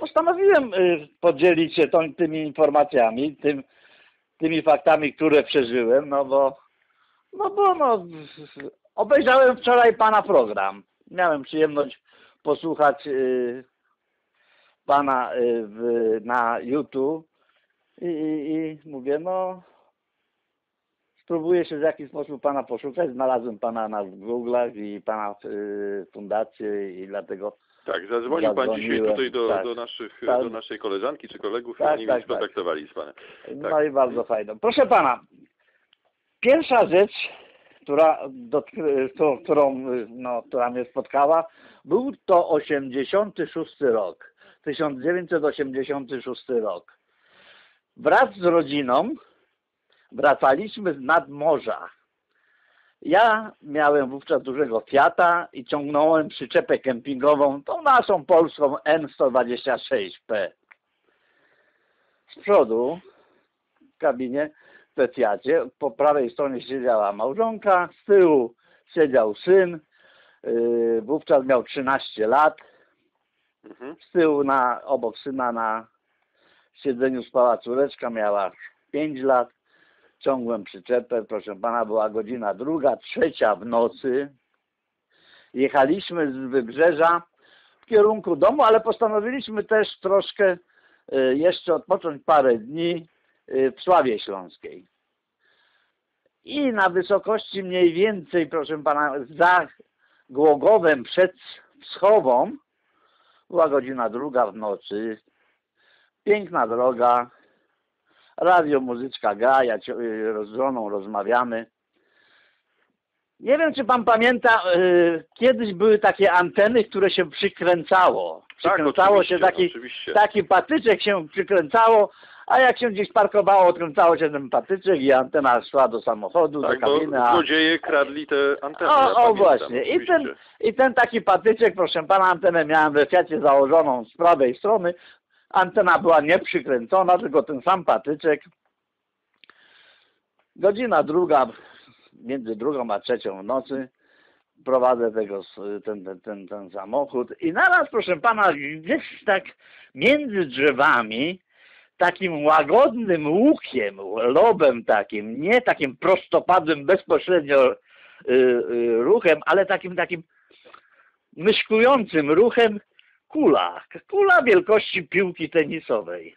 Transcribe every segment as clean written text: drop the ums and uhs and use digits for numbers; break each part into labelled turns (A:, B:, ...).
A: postanowiłem podzielić się tymi informacjami, tymi faktami, które przeżyłem, no, obejrzałem wczoraj pana program. Miałem przyjemność posłuchać pana na YouTube i mówię, no spróbuję się w jakiś sposób pana poszukać. Znalazłem pana w Google'ach i pana fundację i dlatego
B: tak, zadzwonił pan dzisiaj tutaj do naszej koleżanki czy kolegów i oni mnie skontaktowali z panem. Tak.
A: No i bardzo fajnie. Proszę pana, pierwsza rzecz, która mnie spotkała, był to 86 rok, 1986 rok. Wraz z rodziną wracaliśmy z nadmorza. Ja miałem wówczas dużego Fiata i ciągnąłem przyczepę kempingową, tą naszą polską N126P. Z przodu w kabinie we Fiacie, po prawej stronie siedziała małżonka, z tyłu siedział syn, wówczas miał 13 lat. Z tyłu obok syna na siedzeniu spała córeczka, miała 5 lat. Ciągłem przyczepę, proszę pana, była godzina 2, 3 w nocy. Jechaliśmy z Wybrzeża w kierunku domu, ale postanowiliśmy też troszkę jeszcze odpocząć parę dni w Sławie Śląskiej. I na wysokości mniej więcej, proszę pana, za Głogowem przed Wschową, była godzina 2 w nocy, piękna droga, radio, muzyczka gra, ja z żoną rozmawiamy. Nie wiem, czy pan pamięta, kiedyś były takie anteny, które się przykręcało. Przykręcało się taki patyczek się przykręcało, a jak się gdzieś parkowało, odkręcało się ten patyczek i antena szła do samochodu,
B: tak,
A: do kabiny.
B: Bo złodzieje kradli te anteny.
A: Właśnie. I ten taki patyczek, proszę pana, antenę miałem we Fiacie założoną z prawej strony. Antena była nieprzykręcona, tylko ten sam patyczek. Godzina 2, między 2 a 3 w nocy prowadzę ten samochód i naraz, proszę pana, gdzieś tak między drzewami takim łagodnym łukiem, lobem takim, nie takim prostopadłym bezpośrednio ruchem, ale takim myszkującym ruchem kula wielkości piłki tenisowej.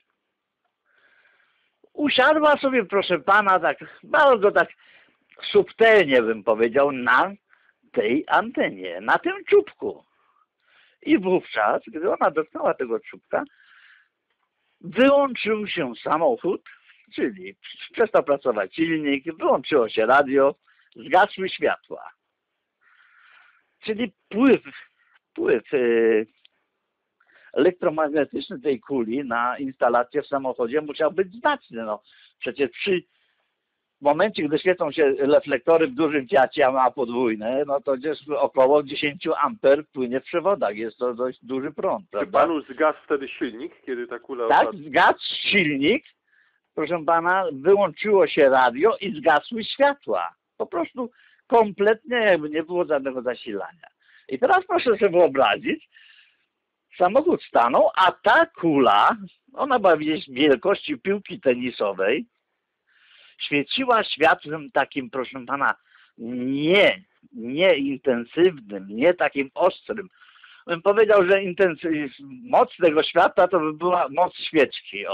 A: Usiadła sobie, proszę pana, tak bardzo tak subtelnie bym powiedział, na tej antenie, na tym czubku. I wówczas, gdy ona dotknęła tego czubka, wyłączył się samochód, czyli przestał pracować silnik, wyłączyło się radio, zgasły światła. Czyli wpływ elektromagnetyczny tej kuli na instalację w samochodzie musiał być znaczny. No, przecież w momencie, gdy świecą się reflektory w dużym Fiacie, a ma podwójne, no to gdzieś około 10 amper płynie w przewodach. Jest to dość duży prąd.
B: Czy panu zgasł wtedy silnik, kiedy ta kula...
A: Tak, zgasł silnik, proszę pana, wyłączyło się radio i zgasły światła. Po prostu kompletnie jakby nie było żadnego zasilania. I teraz proszę sobie wyobrazić, samochód stanął, a ta kula, ona była gdzieś wielkości piłki tenisowej, świeciła światłem takim, proszę pana, nie intensywnym, nie takim ostrym. Bym powiedział, że moc tego światła to by była moc świeczki.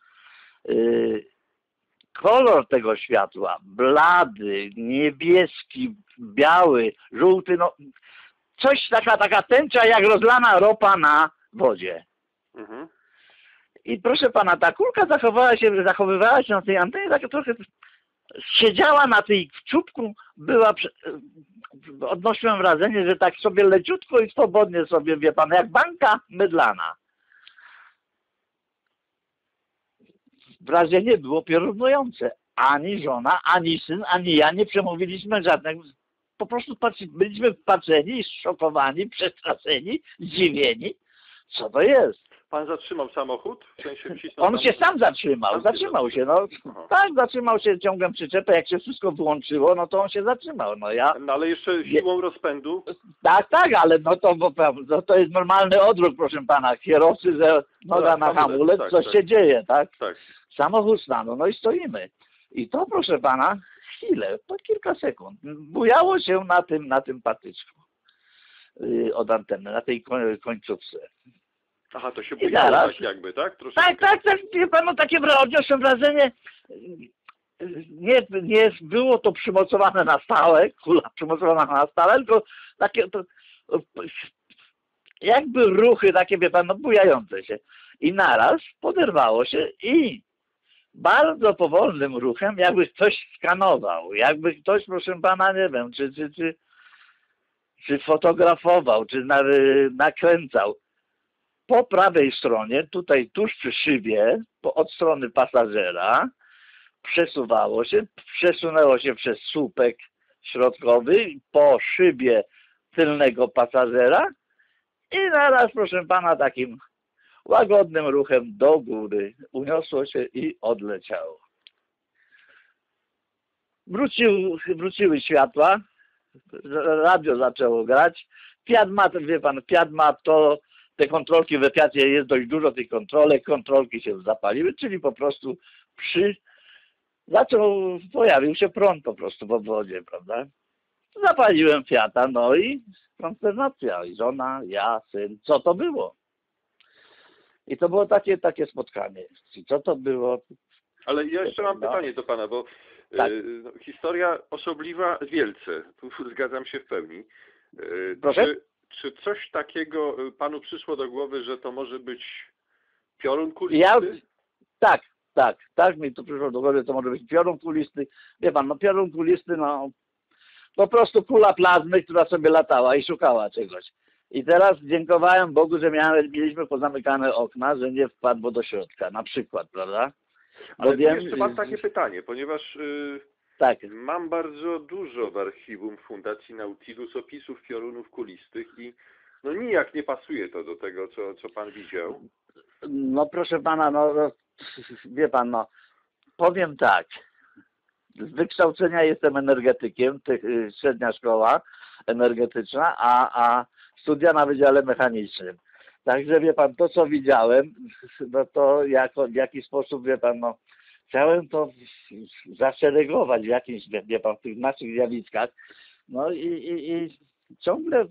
A: Kolor tego światła, blady, niebieski, biały, żółty, no coś taka tęcza jak rozlana ropa na wodzie. I proszę pana, ta kulka zachowywała się na tej antenie, tak trochę siedziała na tej czubku, odnosiłem wrażenie, że tak sobie leciutko i swobodnie sobie, wie pan, jak banka mydlana. Wrażenie było piorunujące. Ani żona, ani syn, ani ja nie przemówiliśmy żadnego. Po prostu byliśmy wpatrzeni, szokowani, przestraszeni, zdziwieni. Co to jest?
B: Pan zatrzymał samochód? W sensie wcisnął
A: On się sam zatrzymał, zatrzymał się, no. Tak, zatrzymał się, ciągłem przyczepę, jak się wszystko wyłączyło, no to on się zatrzymał, no ja...
B: No ale jeszcze siłą rozpędu?
A: Tak, ale no to jest normalny odruch, proszę pana, kierowcy, że noga na hamulec, coś się dzieje, tak?
B: Tak.
A: Samochód stanął, no i stoimy. I to, proszę pana, chwilę, to kilka sekund, bujało się na tym patyczku od anteny, na tej końcówce.
B: Aha, to się bujało tak jakby, tak?
A: Troszeczkę. Tak, wie pan, no takie odniosłem wrażenie, nie było to przymocowane na stałe, kula przymocowana na stałe, tylko takie to, jakby ruchy takie, wie pan, no bujające się. I naraz poderwało się i bardzo powolnym ruchem, jakby ktoś skanował, jakby ktoś, proszę pana, nie wiem, czy fotografował, czy nakręcał. Po prawej stronie, tutaj tuż przy szybie, od strony pasażera, przesunęło się przez słupek środkowy po szybie tylnego pasażera i naraz, proszę pana, takim łagodnym ruchem do góry uniosło się i odleciało. Wróciły światła, radio zaczęło grać. Fiat ma, wie pan, Fiat ma to, te kontrolki we Fiacie jest dość dużo tych kontrolek, kontrolki się zapaliły, czyli po prostu pojawił się prąd po prostu w obwodzie, prawda? Zapaliłem Fiata, no i konsternacja, i żona, ja, syn, co to było? I to było takie spotkanie. Co to było?
B: Ale ja jeszcze mam pytanie do pana, bo tak. Historia osobliwa wielce, tu zgadzam się w pełni.
A: Proszę?
B: Czy coś takiego panu przyszło do głowy, że to może być piorun kulisty?
A: Tak mi to przyszło do głowy, że to może być piorun kulisty. Wie pan, no piorun kulisty, no po prostu kula plazmy, która sobie latała i szukała czegoś. I teraz dziękowałem Bogu, że mieliśmy pozamykane okna, że nie wpadło do środka, na przykład, prawda?
B: Ale jeszcze mam takie pytanie, ponieważ mam bardzo dużo w archiwum Fundacji Nautilus opisów piorunów kulistych i no nijak nie pasuje to do tego, co pan widział.
A: No proszę pana, no wie pan, no powiem tak. Z wykształcenia jestem energetykiem, średnia szkoła energetyczna, a studia na Wydziale Mechanicznym. Także wie pan, to co widziałem, no to w jakiś sposób, wie pan, no chciałem to zaszeregować w jakimś, wie pan, w tych naszych zjawiskach. No i ciągle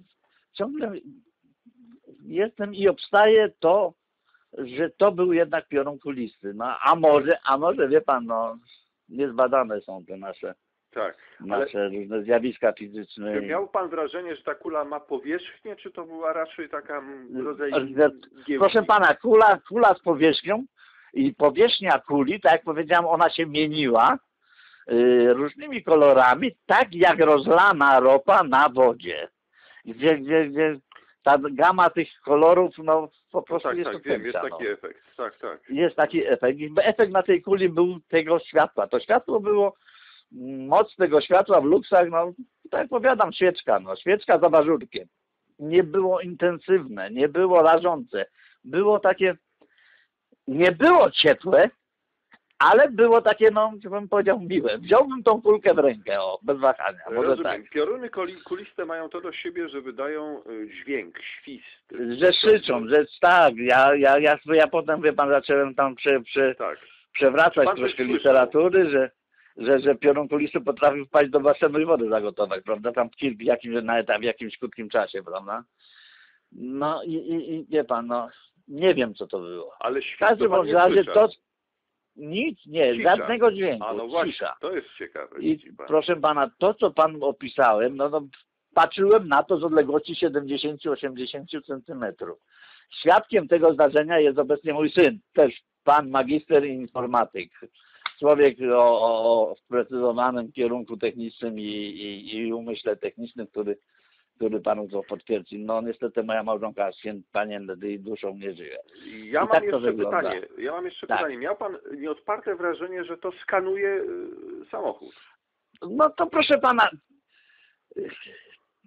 A: jestem i obstaję to, że to był jednak piorun kulisty. No a może wie pan, no niezbadane są te nasze różne zjawiska fizyczne.
B: Czy miał pan wrażenie, że ta kula ma powierzchnię, czy to była raczej taka rodzaj giełki?
A: Proszę pana, kula z powierzchnią i powierzchnia kuli, tak jak powiedziałem, ona się mieniła różnymi kolorami, tak jak rozlana ropa na wodzie. Gdzie ta gama tych kolorów, no po prostu jest
B: tak, wiem, jest taki efekt. Tak.
A: Jest taki efekt. Efekt na tej kuli był tego światła. To światło było, moc tego światła w luksach, no tak jak powiadam, świeczka, no świeczka za bażurkiem. Nie było intensywne, nie było rażące. Było takie, nie było ciepłe, ale było takie, no, bym powiedział, miłe. Wziąłbym tą kulkę w rękę, bez wahania. Może
B: rozumiem.
A: tak.
B: Pioruny kuliste mają to do siebie, że wydają dźwięk, świst.
A: Że krzyczą, że tak. Ja potem, wie pan, zacząłem tam przewracać troszkę literatury, że piorun kulisty potrafił wpaść do basenu i wodę zagotować, prawda? Tam w jakimś krótkim czasie, prawda? No i wie pan, no, nie wiem co to było.
B: Ale
A: w każdym razie to nic, nie,
B: cisza.
A: Żadnego dźwięku,
B: no właśnie,
A: cisza.
B: To jest ciekawe.
A: I proszę pana, to co panu opisałem, no patrzyłem na to z odległości 70-80 centymetrów. Świadkiem tego zdarzenia jest obecnie mój syn, też pan magister informatyk. Człowiek o sprecyzowanym kierunku technicznym i umyśle technicznym, który panu to potwierdzi. No niestety moja małżonka, panienny duszą nie żyje.
B: Ja mam jeszcze pytanie. Miał pan nieodparte wrażenie, że to skanuje samochód?
A: No to proszę pana,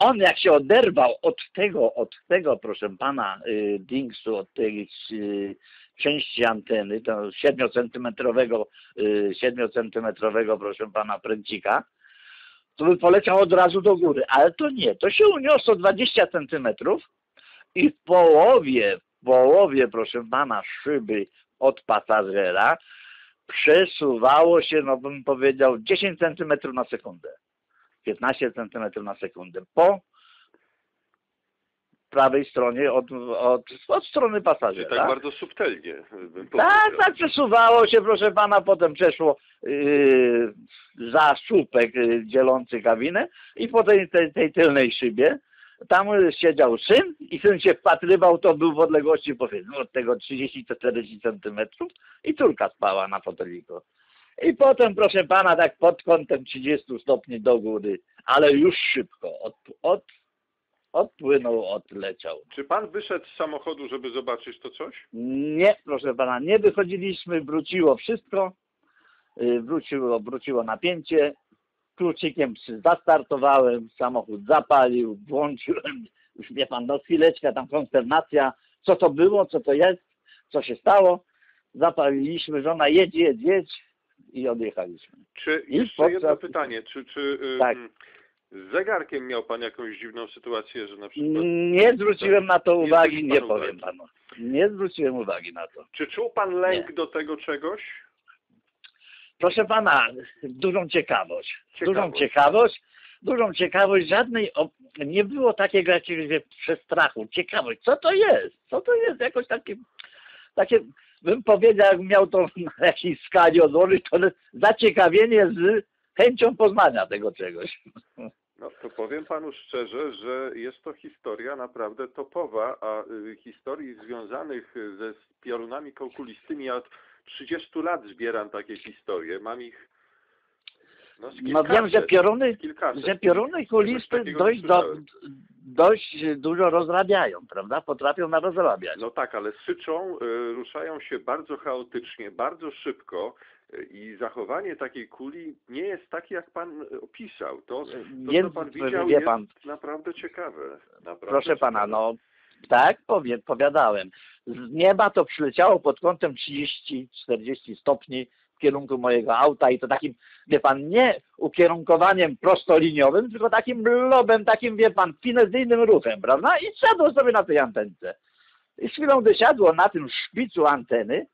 A: on jak się oderwał od tego proszę pana, dingsu, od tej części anteny, to 7-centymetrowego, proszę pana, pręcika, to by poleciał od razu do góry, ale to nie, to się uniosło 20 centymetrów i w połowie, proszę pana, szyby od pasażera przesuwało się, no bym powiedział, 10 centymetrów na sekundę, 15 centymetrów na sekundę, po prawej stronie od strony pasażera.
B: Tak bardzo subtelnie.
A: Tak, przesuwało się, proszę pana, potem przeszło za słupek dzielący kabinę i po tej tylnej szybie tam siedział syn i syn się wpatrywał, to był w odległości powiedzmy od tego 30-40 centymetrów i córka spała na foteliku. I potem, proszę pana, tak pod kątem 30 stopni do góry, ale już szybko odpłynął, odleciał.
B: Czy pan wyszedł z samochodu, żeby zobaczyć to coś?
A: Nie, proszę pana, nie wychodziliśmy, wróciło wszystko, wróciło napięcie, kluczykiem zastartowałem, samochód zapalił, włączyłem, już wie pan, no chwileczkę, tam konsternacja, co to było, co to jest, co się stało, zapaliliśmy, żona jedź i odjechaliśmy.
B: Jeszcze jedno pytanie, czy
A: tak.
B: z zegarkiem miał pan jakąś dziwną sytuację, że na przykład...
A: Nie zwróciłem na to uwagi, nie powiem panu. Nie zwróciłem uwagi na to.
B: Czy czuł pan lęk do tego czegoś?
A: Proszę pana, dużą ciekawość, żadnej, nie było takiego jakiegoś przestrachu, ciekawość, co to jest, jakoś takie, bym powiedział, jak miał to na jakiejś skali odłożyć, to zaciekawienie z chęcią poznania tego czegoś.
B: No to powiem panu szczerze, że jest to historia naprawdę topowa, a historii związanych ze piorunami kalkulistymi ja od 30 lat zbieram takie historie. Mam ich
A: no wiem, że pioruny kulisty dość dużo rozrabiają, prawda? Potrafią rozrabiać.
B: No tak, ale syczą, ruszają się bardzo chaotycznie, bardzo szybko i zachowanie takiej kuli nie jest takie, jak pan opisał. To co pan widział, jest naprawdę ciekawe.
A: Proszę pana, no tak, powiadałem. Z nieba to przyleciało pod kątem 30-40 stopni w kierunku mojego auta i to takim, wie pan, nie ukierunkowaniem prostoliniowym, tylko takim lobem, takim, wie pan, finezyjnym ruchem, prawda? I siadło sobie na tej antence. I z chwilą, gdy siadło na tym szpicu anteny,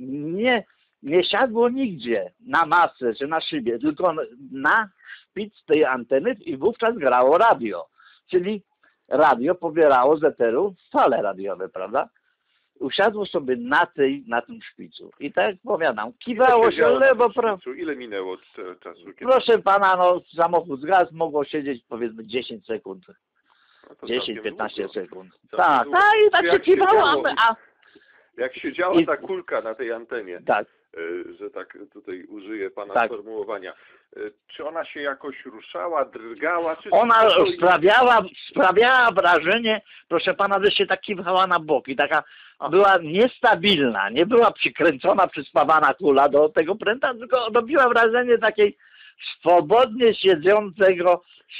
A: nie siadło nigdzie na masę czy na szybie, tylko na szpic tej anteny i wówczas grało radio. Czyli radio pobierało z eteru fale radiowe, prawda? Usiadło sobie na tym szpicu. I tak jak powiadam, kiwało się lewo, prawo.
B: Ile minęło czasu?
A: Proszę pana, no samochód zgasł, mogło siedzieć powiedzmy 10 sekund.
B: No
A: 10-15 sekund. Tak, i tak się kiwało,
B: jak siedziała ta kulka na tej antenie,
A: tak,
B: że tak tutaj użyję pana sformułowania, czy ona się jakoś ruszała, drgała?
A: Ona sprawiała wrażenie, proszę pana, że się tak kiwała na boki, taka była niestabilna, nie była przykręcona, przyspawana kula do tego pręta, tylko robiła wrażenie takiej swobodnie siedzącego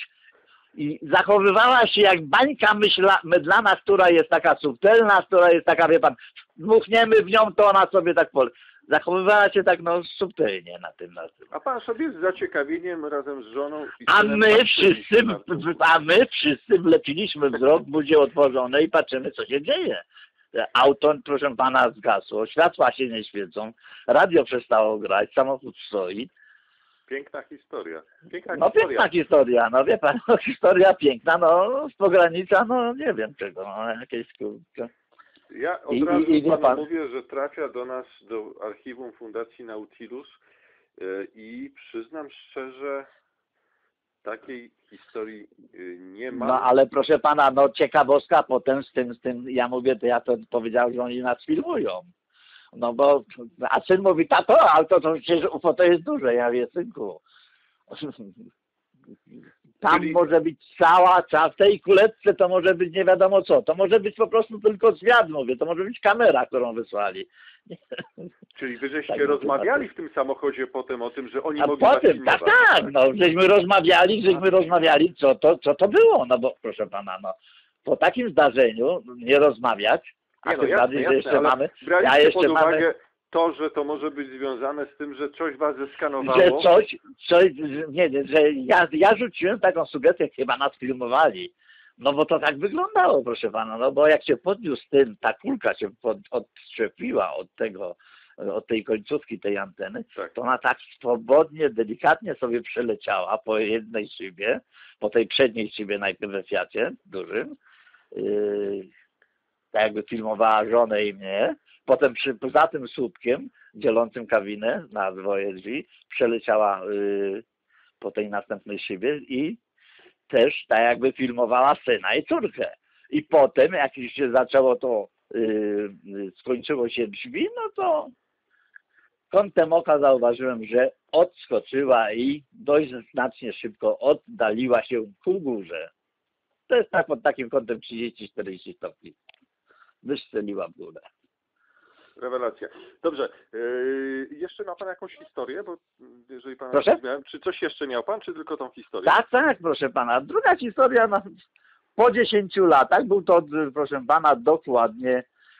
A: i zachowywała się jak bańka mydlana, która jest taka subtelna, która jest taka, wie pan, dmuchniemy w nią, to ona sobie tak zachowywała się tak, no, subtelnie na tym.
B: A pan sobie z zaciekawieniem razem z żoną...
A: A my wszyscy wlepiliśmy wzrok, budzie otworzone i patrzymy, co się dzieje. Auto, proszę pana, zgasło, światła się nie świecą, radio przestało grać, samochód stoi.
B: Piękna historia.
A: Piękna historia, no wie pan, historia piękna, no z pogranicza, no nie wiem czego, no jakieś kurczę.
B: Ja od razu panu mówię, że trafia do nas, do archiwum Fundacji Nautilus i przyznam szczerze, takiej historii nie ma.
A: No ale proszę pana, no ciekawostka potem z tym, ja mówię, to ja to powiedziałem, że oni nas filmują. No bo, a syn mówi, tato, ale to przecież UFO to jest duże, ja mówię, synku. Tam może być cała, w tej kuleczce to może być nie wiadomo co. To może być po prostu tylko zwiat, mówię. To może być kamera, którą wysłali.
B: Czyli wy żeście rozmawiali w tym samochodzie potem o tym, że oni
A: a
B: mogli
A: potem, tak, no, żeśmy rozmawiali, co to było, no bo proszę pana, no, po takim zdarzeniu nie rozmawiać, a tym bardziej, że jeszcze mamy,
B: pod uwagę to, że to może być związane z tym, że coś was zeskanowało?
A: Że że ja rzuciłem taką sugestię, chyba nas filmowali. No bo to tak wyglądało, proszę pana, no bo jak się podniósł tym, ta kulka się odczepiła od tej końcówki tej anteny, tak. To ona tak swobodnie, delikatnie sobie przeleciała po jednej szybie, po tej przedniej szybie najpierw we Fiacie dużym, tak jakby filmowała żonę i mnie, potem za tym słupkiem dzielącym kabinę na dwoje drzwi przeleciała po tej następnej szybie i też tak jakby filmowała syna i córkę. I potem, jak już się zaczęło to, skończyło się drzwi, no to kątem oka zauważyłem, że odskoczyła i dość znacznie szybko oddaliła się ku górze. To jest tak pod takim kątem 30-40 stopni. Wystrzeliła w górę.
B: Rewelacja. Dobrze. Jeszcze ma pan jakąś historię? Bo jeżeli pan miałem, czy coś jeszcze miał pan, czy tylko tą historię?
A: Tak, proszę pana. Druga historia, no, po 10 latach, był to, proszę pana, dokładnie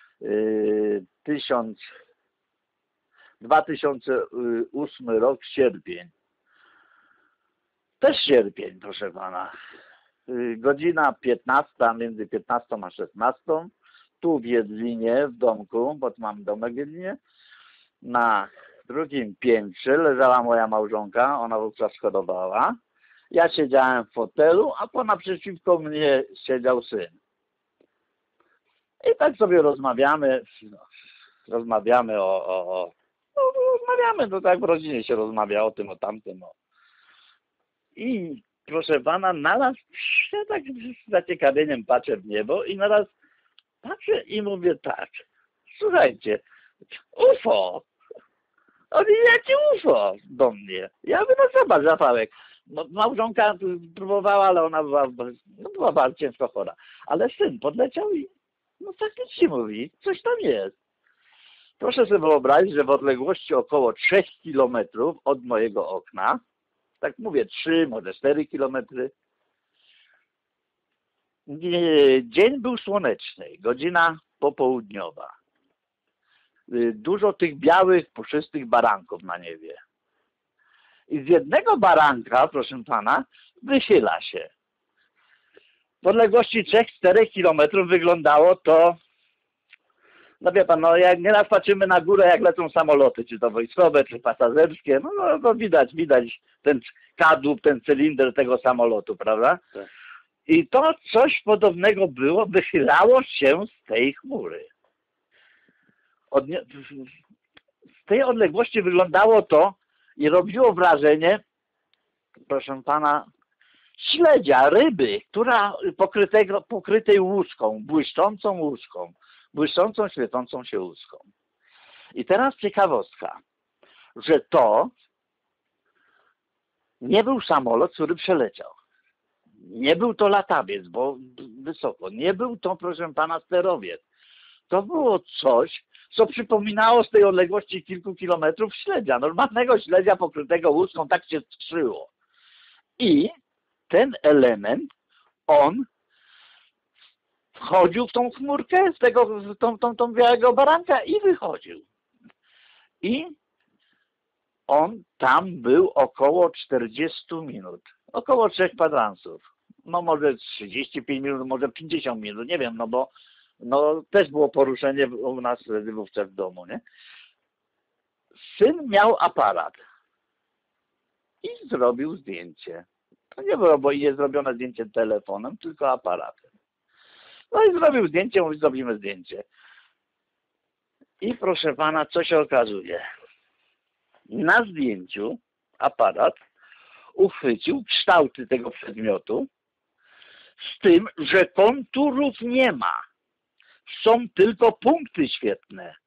A: 2008 rok, sierpień. Też sierpień, proszę pana. Godzina 15, między 15 a 16. Tu w Jedlinie, w domku, bo mam domek w Jedlinie, na drugim piętrze leżała moja małżonka, ona wówczas chorowała. Ja siedziałem w fotelu, a naprzeciwko mnie siedział syn. I tak sobie rozmawiamy no tak w rodzinie się rozmawia o tym, o tamtym. I proszę pana, naraz ja tak z zaciekawieniem patrzę w niebo i naraz patrzę i mówię tak, słuchajcie, UFO. Oni jakie UFO do mnie. Ja mówię, no zobacz, Rafałek. No, małżonka próbowała, ale ona była bardzo ciężko chora. Ale syn podleciał i no faktycznie mówi, coś tam jest. Proszę sobie wyobrazić, że w odległości około 3 kilometrów od mojego okna, tak mówię 3, może 4 kilometry, dzień był słoneczny, godzina popołudniowa. Dużo tych białych, puszystych baranków na niebie. I z jednego baranka, proszę pana, wychyla się. W odległości 3-4 kilometrów wyglądało to, no wie pan, no jak nieraz patrzymy na górę, jak lecą samoloty, czy to wojskowe, czy pasażerskie, no widać ten kadłub, ten cylinder tego samolotu, prawda? Tak. I to coś podobnego było, wychylało się z tej chmury. Z tej odległości wyglądało to i robiło wrażenie, proszę pana, śledzia, ryby, która pokrytej łuską, błyszczącą, świecącą się łuską. I teraz ciekawostka, że to nie był samolot, który przeleciał. Nie był to latawiec, bo wysoko. Nie był to, proszę pana, sterowiec. To było coś, co przypominało z tej odległości kilku kilometrów śledzia. Normalnego śledzia pokrytego łuską, tak się skrzyło. I ten element, on wchodził w tą chmurkę, tą białego baranka i wychodził. I on tam był około 40 minut. Około 3 kwadransów. No może 35 minut, może 50 minut, nie wiem, no bo też było poruszenie u nas wówczas w domu, nie? Syn miał aparat i zrobił zdjęcie. To nie było, bo jest zrobione zdjęcie telefonem, tylko aparatem. No i zrobił zdjęcie, mówi, zrobimy zdjęcie. I proszę pana, co się okazuje? Na zdjęciu aparat uchwycił kształty tego przedmiotu, z tym, że konturów nie ma. Są tylko punkty świetne.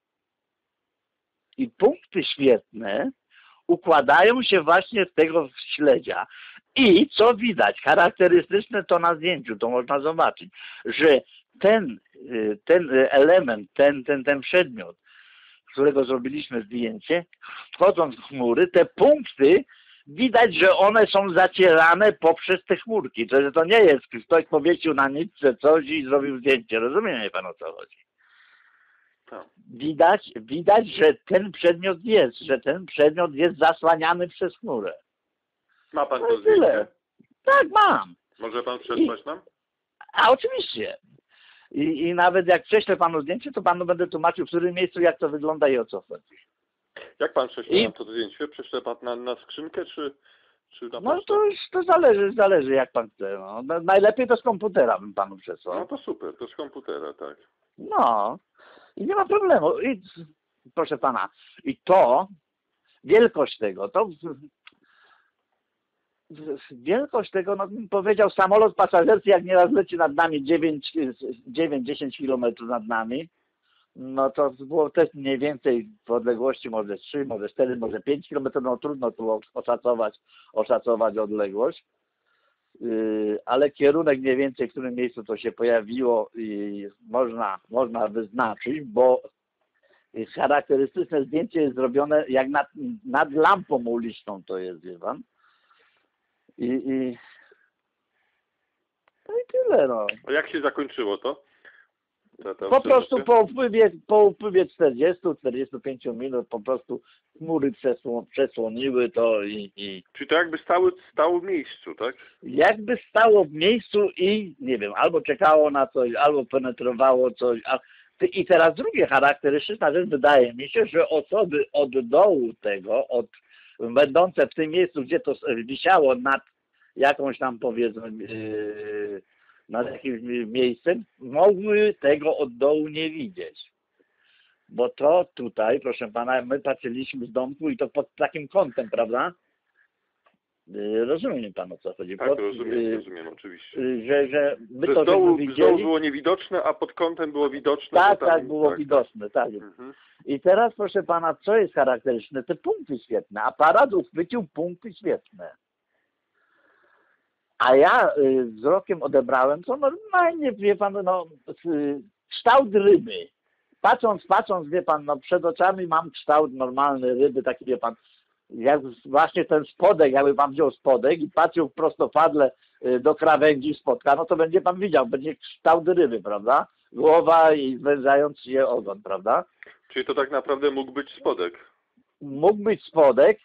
A: I punkty świetne układają się właśnie z tego śledzia. I co widać, charakterystyczne to na zdjęciu, to można zobaczyć, że ten element, ten przedmiot, z którego zrobiliśmy zdjęcie, wchodząc w chmury, te punkty, widać, że one są zacierane poprzez te chmurki. To nie jest, ktoś powiesił na nitce coś i zrobił zdjęcie. Rozumie pan, o co chodzi? Widać, że ten przedmiot jest zasłaniany przez chmurę.
B: Ma pan to zdjęcie?
A: Tak, mam.
B: Może pan przesłać nam?
A: A oczywiście. I nawet jak prześlę panu zdjęcie, to panu będę tłumaczył, w którym miejscu, jak to wygląda i o co chodzi.
B: Jak pan prześle nam to zdjęcie? Prześle pan na skrzynkę, czy na
A: No
B: pocztę?
A: to zależy jak pan chce. No. Najlepiej to z komputera bym panu przesłał.
B: No to super, to z komputera, tak.
A: No. I nie ma problemu. I, proszę pana, i to, wielkość tego, no bym powiedział, samolot pasażerski, jak nieraz leci nad nami 9-10 kilometrów nad nami, no to było też mniej więcej w odległości może 3, może 4, może 5 kilometrów, no trudno tu oszacować odległość, ale kierunek mniej więcej, w którym miejscu to się pojawiło i można wyznaczyć, bo charakterystyczne zdjęcie jest zrobione jak nad lampą uliczną, to jest, wie pan. No i tyle, no.
B: A jak się zakończyło to?
A: Po prostu po upływie 40-45 minut po prostu chmury przesłoniły to i...
B: Czyli to jakby stało w miejscu, tak?
A: Jakby stało w miejscu i, nie wiem, albo czekało na coś, albo penetrowało coś. I teraz drugie charakterystyczna rzecz, wydaje mi się, że osoby od dołu tego, będące w tym miejscu, gdzie to wisiało nad jakąś tam, powiedzmy, nad jakimś miejscem, mogły tego od dołu nie widzieć. Bo to tutaj, proszę pana, my patrzyliśmy z domku i to pod takim kątem, prawda? Rozumie pan, o co chodzi?
B: Tak, rozumiem, oczywiście.
A: Że my
B: że
A: to
B: z dołu
A: widzieli.
B: było niewidoczne, a pod kątem było widoczne.
A: Tak, było widoczne, tak.
B: Mhm.
A: I teraz, proszę pana, co jest charakterystyczne? Te punkty świetne. Aparat uchwycił punkty świetne. A ja wzrokiem odebrałem, co normalnie, wie pan, no, kształt ryby. Patrząc, wie pan, no przed oczami mam kształt normalny ryby, taki, wie pan, jak właśnie ten spodek, jakby pan wziął spodek i patrzył prostopadle do krawędzi spotka, no to będzie pan widział, będzie kształt ryby, prawda? Głowa i zwężając się ogon, prawda?
B: Czyli to tak naprawdę mógł być spodek?
A: Mógł być spodek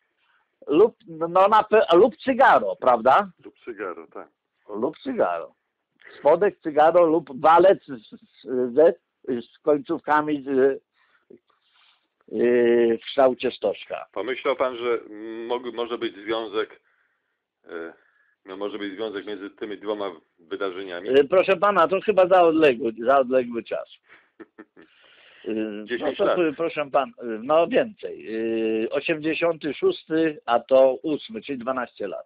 A: lub cygaro, prawda?
B: Lub cygaro, tak.
A: Lub cygaro. Spodek, cygaro lub walec z końcówkami w kształcie stożka.
B: Pomyślał pan, że może być związek między tymi dwoma wydarzeniami?
A: Proszę pana, to chyba za odległy czas.
B: 10
A: no to,
B: lat.
A: proszę pana, no więcej. 86, a to 8, czyli 12 lat.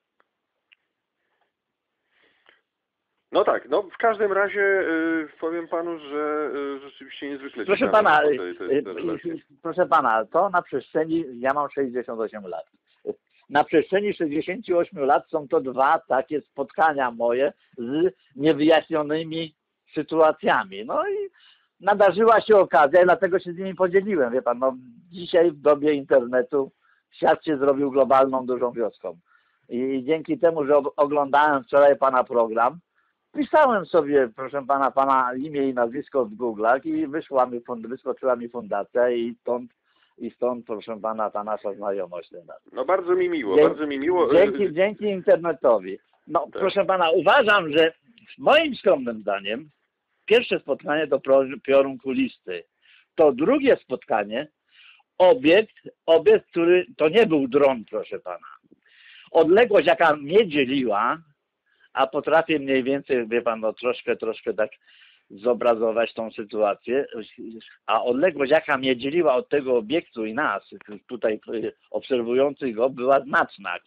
B: No tak, no w każdym razie powiem panu, że rzeczywiście niezwykle
A: proszę pana, proszę pana, to na przestrzeni, ja mam 68 lat. Na przestrzeni 68 lat są to dwa takie spotkania moje z niewyjaśnionymi sytuacjami. No i nadarzyła się okazja i dlatego się z nimi podzieliłem. Wie pan, no dzisiaj w dobie internetu świat się zrobił globalną dużą wioską. I dzięki temu, że oglądałem wczoraj pana program, pisałem sobie, proszę pana imię i nazwisko w Google'ach i wyskoczyła mi fundacja i stąd, proszę pana, ta nasza znajomość.
B: No bardzo mi miło, bardzo mi miło.
A: Dzięki internetowi. No tak. Proszę pana, uważam, że moim skromnym zdaniem pierwsze spotkanie to piorun kulisty. To drugie spotkanie, obiekt, który to nie był dron, proszę pana. Odległość, jaka mnie dzieliła, a potrafię mniej więcej, wie pan, no troszkę tak zobrazować tą sytuację, a odległość, jaka mnie dzieliła od tego obiektu i nas, tutaj obserwujących go, była znaczna,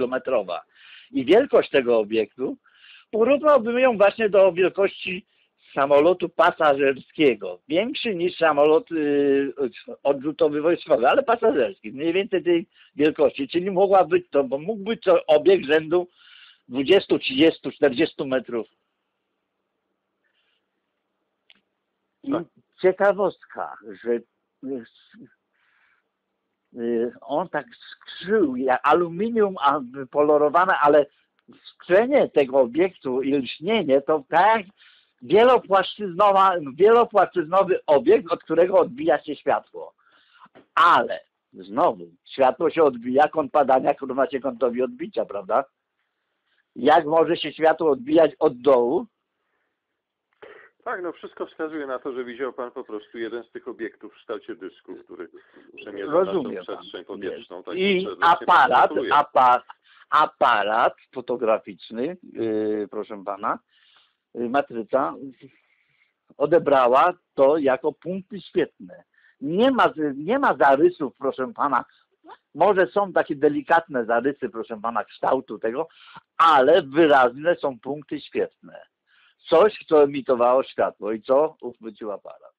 A: kilkukilometrowa. I wielkość tego obiektu porównałbym ją właśnie do wielkości samolotu pasażerskiego. Większy niż samolot odrzutowy wojskowy, ale pasażerski. Mniej więcej tej wielkości. Czyli mogła być to, bo mógł być to obiekt rzędu 20, 30, 40 metrów. I ciekawostka, że on tak skrzył, jak aluminium polerowane, ale skrzenie tego obiektu i lśnienie to tak wielopłaszczyznowy obiekt, od którego odbija się światło. Ale znowu, światło się odbija, kąt padania równa się kątowi odbicia, prawda? Jak może się światło odbijać od dołu?
B: Tak, no wszystko wskazuje na to, że widział pan po prostu jeden z tych obiektów w kształcie dysku, który przemierza naszą przestrzeń powietrzną. Tak.
A: I aparat fotograficzny, proszę pana, matryca, odebrała to jako punkty świetne. Nie ma zarysów, proszę pana. Może są takie delikatne zarysy, proszę pana, kształtu tego, ale wyraźne są punkty świetne. Coś, co emitowało światło i co uchwycił aparat.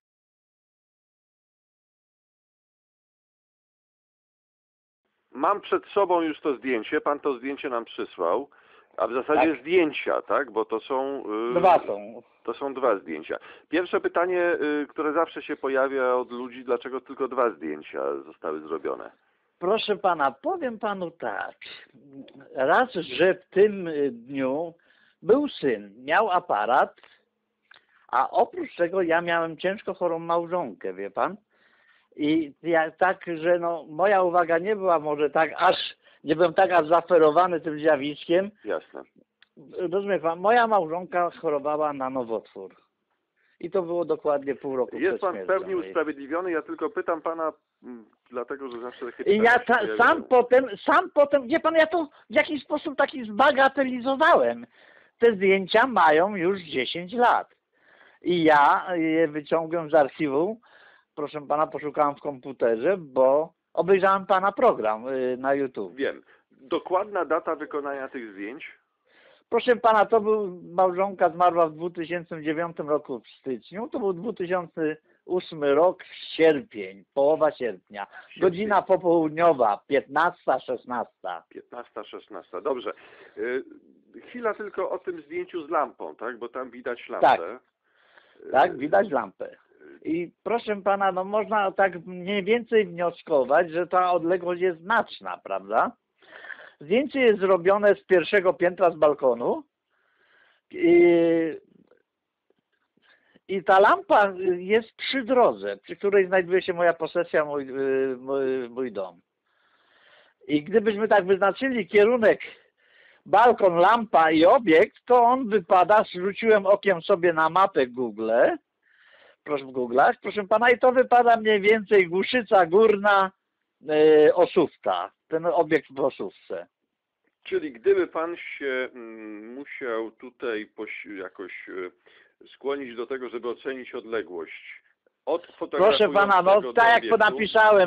B: Mam przed sobą już to zdjęcie, pan to zdjęcie nam przysłał, a w zasadzie tak. Zdjęcia, tak? Bo to są...
A: Dwa są.
B: To są dwa zdjęcia. Pierwsze pytanie, które zawsze się pojawia od ludzi, dlaczego tylko dwa zdjęcia zostały zrobione?
A: Proszę pana, powiem panu tak. Raz, że w tym dniu był syn, miał aparat, a oprócz tego ja miałem ciężko chorą małżonkę, wie pan? I ja, tak, że no, moja uwaga nie była może tak nie byłem tak aż zaferowany tym zjawiskiem.
B: Jasne.
A: Rozumie pan, moja małżonka chorowała na nowotwór. I to było dokładnie pół roku.
B: Jest pan w pełni usprawiedliwiony, ja tylko pytam pana, dlatego że zawsze takie
A: pytania. I ja sam potem, wie pan, ja to w jakiś sposób taki zbagatelizowałem. Te zdjęcia mają już 10 lat. I ja je wyciągłem z archiwum, proszę pana, poszukałem w komputerze, bo obejrzałem pana program na YouTube.
B: Wiem. Dokładna data wykonania tych zdjęć?
A: Proszę pana, małżonka zmarła w 2009 roku w styczniu, to był 2008 rok, sierpień, połowa sierpnia. Godzina popołudniowa, 15:16.
B: 15:16, dobrze. Chwila tylko o tym zdjęciu z lampą, tak? Bo tam widać lampę.
A: Tak, widać lampę. I proszę pana, no można tak mniej więcej wnioskować, że ta odległość jest znaczna, prawda? Zdjęcie jest zrobione z pierwszego piętra z balkonu i ta lampa jest przy drodze, przy której znajduje się moja posesja, mój dom. I gdybyśmy tak wyznaczyli kierunek balkon, lampa i obiekt, to on wypada, rzuciłem okiem sobie na mapę Google, proszę w Google'ach, proszę pana, i to wypada mniej więcej Głuszyca Górna, Osówka, ten obiekt w Osówce.
B: Czyli gdyby pan się musiał tutaj jakoś skłonić do tego, żeby ocenić odległość od
A: proszę pana, no tak jak napisałem,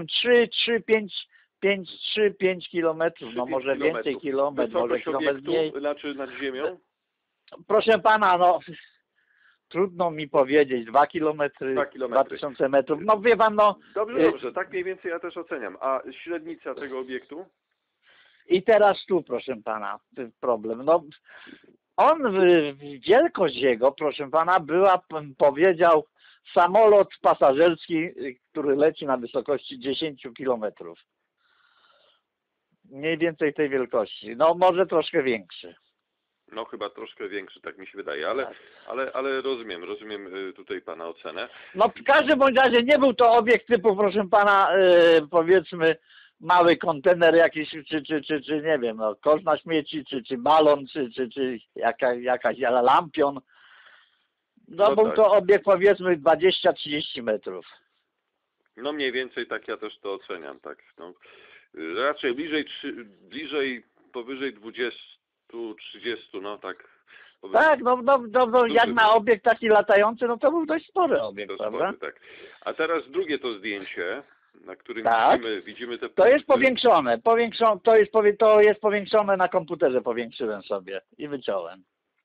A: 5 kilometrów, no może więcej kilometrów, może kilometr mniej.
B: Znaczy nad ziemią?
A: Proszę pana, no trudno mi powiedzieć, 2 kilometry, 2000 metrów, no wie pan, no...
B: Dobrze, tak mniej więcej ja też oceniam. A średnica tego obiektu?
A: I teraz tu, proszę pana, problem. No, wielkość jego, proszę pana, była, powiedział, samolot pasażerski, który leci na wysokości 10 kilometrów. Mniej więcej tej wielkości. No, może troszkę większy.
B: No chyba troszkę większy, tak mi się wydaje, ale rozumiem tutaj pana ocenę.
A: No w każdym bądź razie nie był to obiekt typu, proszę pana, powiedzmy, mały kontener jakiś, czy nie wiem, no, kosz na śmieci, czy balon, czy jakaś lampion. No był to obiekt, powiedzmy, 20-30 metrów.
B: No mniej więcej tak ja też to oceniam, tak. No, raczej bliżej powyżej 20-30, no tak.
A: Tak, no jak na obiekt taki latający, no to był dość spory obiekt, prawda?
B: Spory, tak. A teraz drugie to zdjęcie, na którym widzimy te punkty.
A: To jest powiększone, to jest powiększone na komputerze, powiększyłem sobie i wyciąłem.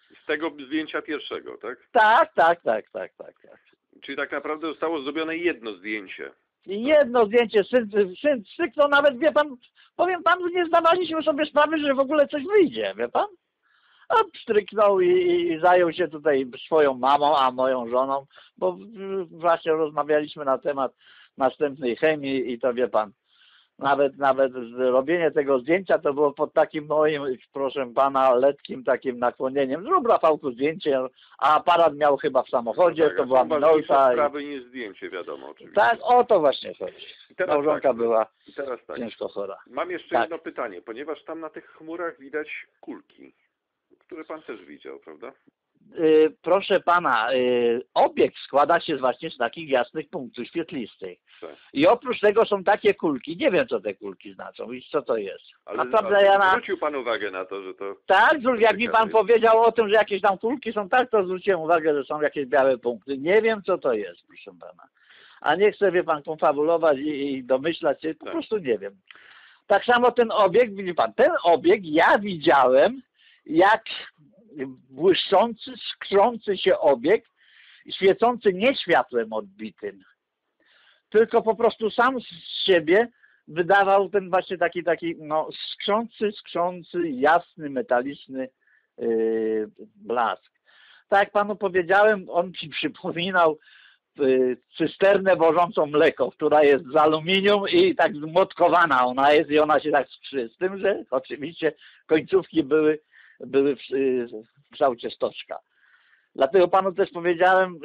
B: Z tego zdjęcia pierwszego, tak?
A: Tak.
B: Czyli tak naprawdę zostało zrobione jedno zdjęcie.
A: Jedno zdjęcie, syn strzyknął, nawet, wie pan, powiem panu, nie zdawaliśmy sobie sprawy, że w ogóle coś wyjdzie, wie pan? A pstryknął i zajął się tutaj swoją mamą, a moją żoną, bo właśnie rozmawialiśmy na temat następnej chemii i to, wie pan, nawet robienie tego zdjęcia to było pod takim moim, proszę pana, letkim takim nakłonieniem. Zrób, Rafałku, zdjęcie, a aparat miał chyba w samochodzie,
B: tak,
A: to była minolta.
B: Sprawy niż zdjęcie, wiadomo oczywiście.
A: Tak, o to właśnie chodzi. Małżonka
B: tak,
A: była
B: tak.
A: ciężko chora.
B: Mam jeszcze jedno pytanie, ponieważ tam na tych chmurach widać kulki, które pan też widział, prawda?
A: Proszę pana, obiekt składa się właśnie z takich jasnych punktów świetlistych.
B: Tak.
A: I oprócz tego są takie kulki, nie wiem co te kulki znaczą i co to jest.
B: Ale zwrócił pan uwagę na to, że to...
A: Tak, jak mi pan powiedział o tym, że jakieś tam kulki są, tak, to zwróciłem uwagę, że są jakieś białe punkty. Nie wiem co to jest, proszę pana. A nie chcę, wie pan, konfabulować i domyślać się, po prostu nie wiem. Tak samo ten obiekt, widzi pan, ten obiekt ja widziałem jak błyszczący, skrzący się obiekt, świecący nie światłem odbitym, tylko po prostu sam z siebie wydawał ten właśnie taki no skrzący, jasny, metaliczny blask. Tak jak panu powiedziałem, on mi przypominał cysternę wożącą mleko, która jest z aluminium i tak zmotkowana ona jest i ona się tak skrzy. Z tym, że oczywiście końcówki były w kształcie stoczka. Dlatego panu też powiedziałem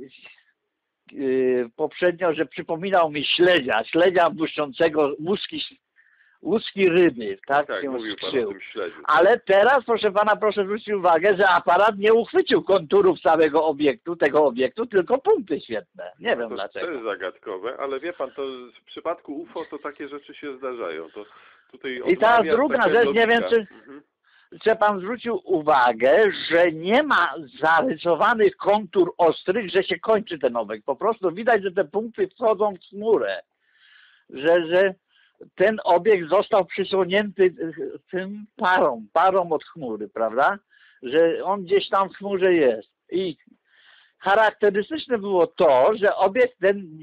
A: poprzednio, że przypominał mi śledzia błyszczącego, łuski ryby, tak się
B: mówił
A: skrzył.
B: pan o tym śledziu.
A: Ale teraz, proszę pana, proszę zwrócić uwagę, że aparat nie uchwycił konturów całego obiektu, tylko punkty świetne. Nie wiem dlaczego.
B: To jest zagadkowe, ale wie pan, to w przypadku UFO to takie rzeczy się zdarzają. To tutaj
A: i teraz druga rzecz, nie wiem czy pan zwrócił uwagę, że nie ma zarysowanych kontur ostrych, że się kończy ten obiekt. Po prostu widać, że te punkty wchodzą w chmurę. Że ten obiekt został przysłonięty tym parą od chmury, prawda? Że on gdzieś tam w chmurze jest. I charakterystyczne było to, że obiekt ten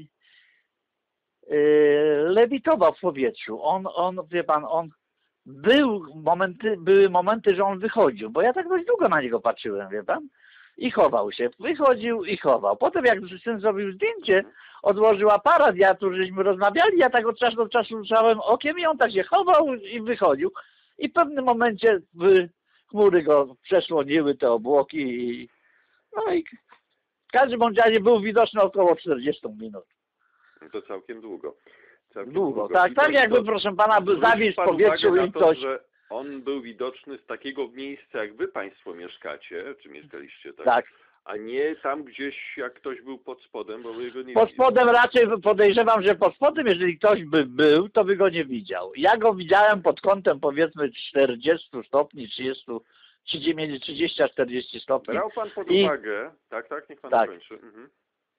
A: lewitował w powietrzu. Wie pan, były momenty, że on wychodził, bo ja tak dość długo na niego patrzyłem, wie pan? I chował się. Wychodził i chował. Potem jak syn zrobił zdjęcie, odłożył aparat, żeśmy rozmawiali, ja tak od czasu do czasu ruszałem okiem i on tak się chował i wychodził. I w pewnym momencie chmury go przesłoniły, te obłoki no i w każdym bądź razie był widoczny około 40 minut.
B: To całkiem długo.
A: Długo. Tak jakby, proszę pana, zawisł w powietrzu i coś.
B: Że on był widoczny z takiego miejsca, jak wy państwo mieszkacie, czy mieszkaliście, tak?
A: Tak.
B: A nie tam gdzieś, jak ktoś był pod spodem, bo wy go nie
A: pod spodem raczej podejrzewam, że pod spodem, jeżeli ktoś by był, to by go nie widział. Ja go widziałem pod kątem powiedzmy 40 stopni, 30-40 stopni.
B: Brał pan pod uwagę, tak, niech pan kończy. Mhm.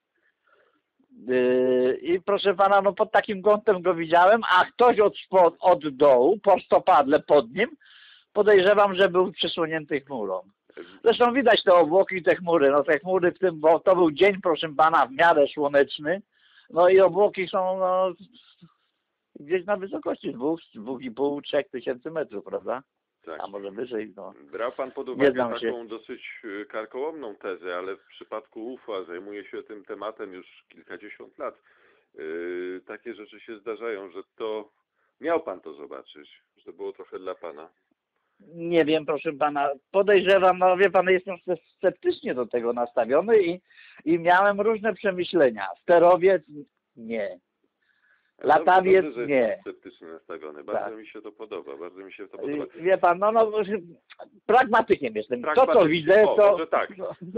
A: I proszę pana, no pod takim kątem go widziałem, a ktoś od dołu, po stopadle pod nim, podejrzewam, że był przysłonięty chmurą. Zresztą widać te obłoki i te chmury. No te chmury w tym, bo to był dzień, proszę pana, w miarę słoneczny. No i obłoki są gdzieś na wysokości 2,5-3 tysięcy metrów, prawda?
B: Tak.
A: A może wyżej, no.
B: Brał pan pod uwagę taką dosyć karkołomną tezę, ale w przypadku UFO, a zajmuję się tym tematem już kilkadziesiąt lat, takie rzeczy się zdarzają, że to miał pan to zobaczyć, że to było trochę dla pana.
A: Nie wiem, proszę pana, podejrzewam, no wie pan, jestem sceptycznie do tego nastawiony i miałem różne przemyślenia. Sterowiec nie. Latawiec nie.
B: Sceptycznie nastawiony. Bardzo mi się to podoba.
A: Wie pan, no pragmatykiem jestem. To co widzę, to...
B: tak.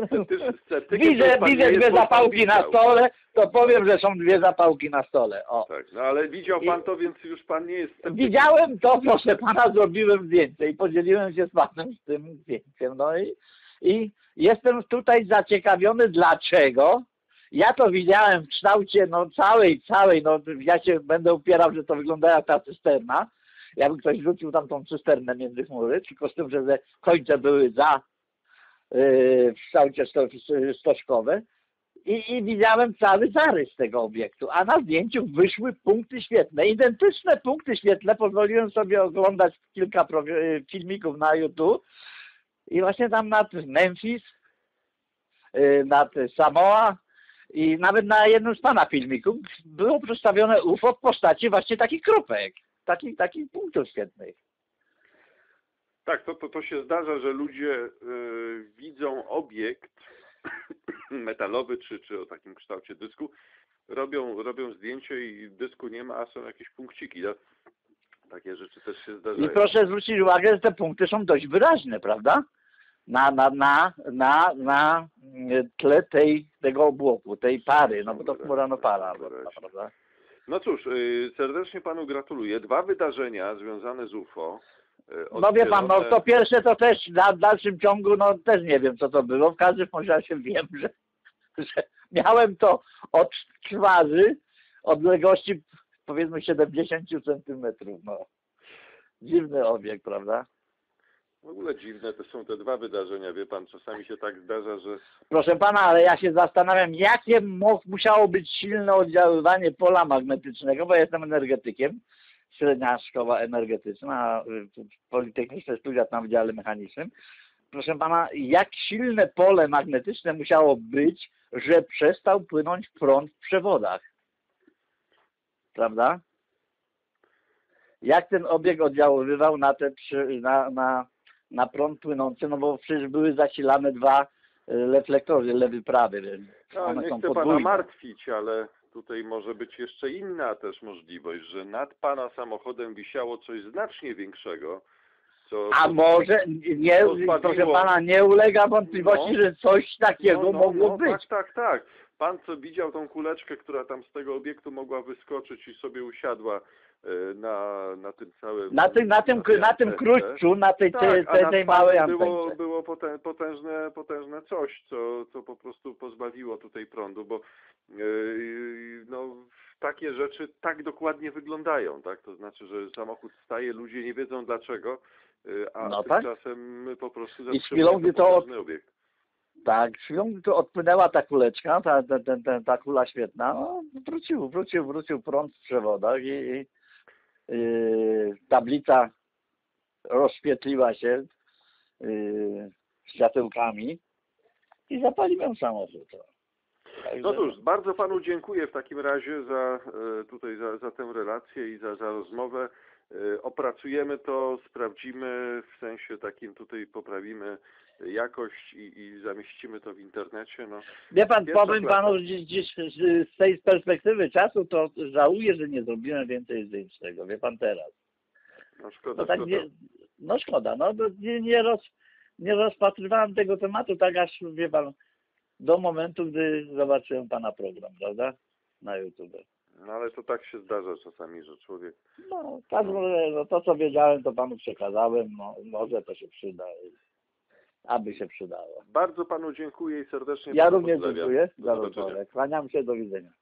A: Widzę dwie zapałki na stole, to powiem, że są dwie zapałki na stole. O.
B: Tak, no ale widział pan to, więc już pan nie jest sceptykiem.
A: Widziałem to, proszę pana, zrobiłem zdjęcie i podzieliłem się z panem z tym zdjęciem. No i jestem tutaj zaciekawiony, dlaczego. Ja to widziałem w kształcie całej, no ja się będę upierał, że to wygląda jak ta cysterna. Jakby ktoś rzucił tam tą cysternę między chmury, tylko z tym, że końce były w kształcie stożkowe i widziałem cały zarys tego obiektu, a na zdjęciu wyszły punkty świetlne, identyczne punkty świetlne. Pozwoliłem sobie oglądać kilka filmików na YouTube i właśnie tam nad Memphis, nad Samoa i nawet na jednym z pana filmików było przedstawione UFO w postaci właśnie takich kropek, takich punktów świetlnych.
B: Tak, to się zdarza, że ludzie widzą obiekt metalowy czy o takim kształcie dysku, robią zdjęcie i dysku nie ma, a są jakieś punkciki. No? Takie rzeczy też się zdarzają.
A: I proszę zwrócić uwagę, że te punkty są dość wyraźne, prawda? Na tle tego obłoku, tej pary, no bo to chmurano-para, prawda?
B: No cóż, serdecznie panu gratuluję. 2 wydarzenia związane z UFO.
A: No wie pan, no to pierwsze to też w dalszym ciągu, no też nie wiem co to było. W każdym razie wiem, że miałem to od twarzy odległości powiedzmy 70 centymetrów. No. Dziwny obiekt, prawda?
B: W ogóle dziwne to są te 2 wydarzenia, wie pan, czasami się tak zdarza, że...
A: Proszę pana, ale ja się zastanawiam, jakie musiało być silne oddziaływanie pola magnetycznego, bo ja jestem energetykiem, średnia szkoła energetyczna, politechniczne studia tam w Wydziale Mechanicznym. Proszę pana, jak silne pole magnetyczne musiało być, że przestał płynąć prąd w przewodach? Prawda? Jak ten obiekt oddziaływał na prąd płynący, no bo przecież były zasilane 2 reflektory, lewy, prawy.
B: No, nie chcę pana martwić, ale tutaj może być jeszcze inna też możliwość, że nad pana samochodem wisiało coś znacznie większego. A
A: może, nie, proszę pana, nie ulega wątpliwości, że coś takiego mogło być.
B: Tak. Pan co widział tą kuleczkę, która tam z tego obiektu mogła wyskoczyć i sobie usiadła na tym całym...
A: Na tym kruczcu, na tej małej antence.
B: Było potężne coś, co po prostu pozbawiło tutaj prądu, bo no, takie rzeczy tak dokładnie wyglądają, tak? To znaczy, że samochód staje, ludzie nie wiedzą dlaczego, a no tymczasem tak? Po prostu zatrzymuje potężny obiekt.
A: Tak, chwilą gdy to odpłynęła ta kuleczka, ta kula świetna, no, wrócił prąd w przewodach i tablica rozświetliła się światełkami i zapaliłem samochód. Także...
B: No cóż, bardzo panu dziękuję w takim razie za tę relację i za rozmowę. Opracujemy to, sprawdzimy, w sensie takim tutaj poprawimy jakość i zamieścimy to w internecie. No,
A: wie pan, powiem panu dziś z tej perspektywy czasu, to żałuję, że nie zrobiłem więcej zdjęć tego, wie pan teraz.
B: No szkoda.
A: No, tak szkoda, no nie rozpatrywałem tego tematu tak aż, wie pan, do momentu, gdy zobaczyłem pana program, prawda, na YouTube.
B: No ale to tak się zdarza czasami, że człowiek...
A: No, tak, no, to co wiedziałem, to panu przekazałem, no, może to się przyda, aby się przydało.
B: Bardzo panu dziękuję i serdecznie
A: ja również dziękuję za rozmowę. Kłaniam się, do widzenia.